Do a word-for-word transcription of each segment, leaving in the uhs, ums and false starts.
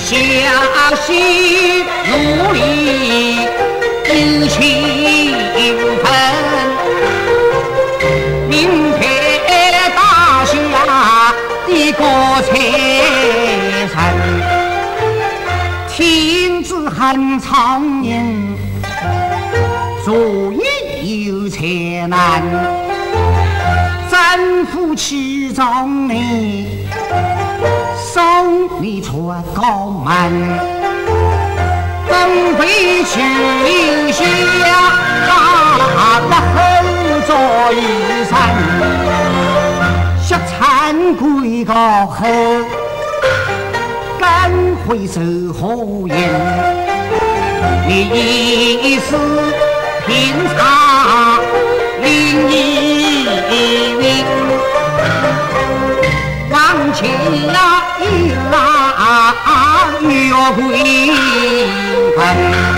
小心努力殷勤奋，明天打下一个财神。天子汉苍蝇，坐也有才难，战夫气壮你，手你出高慢，东北去下大得后座一山，小餐归高后，赶回收后营，你一时平茶另一名，往前呀一拉月桂盆，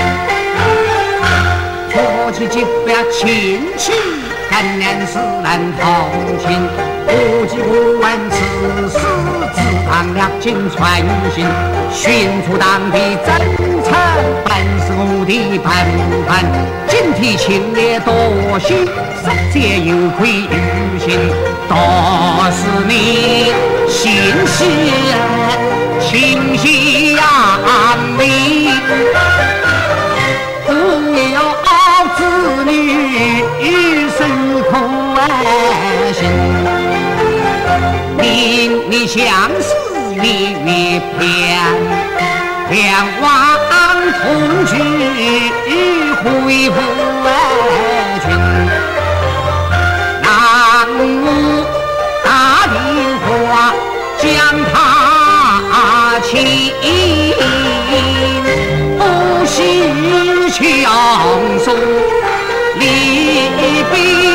夫妻结别亲戚，干娘是难同情，不计不问此事，只当了金传信，寻出当地真诚，本是我的本分，警惕情烈多心，实皆有愧于心，多是你心系情系呀你，不要子女受苦心，命里相思月月偏，两忘同居恢复群，让我打电话将他请，不惜强送离别。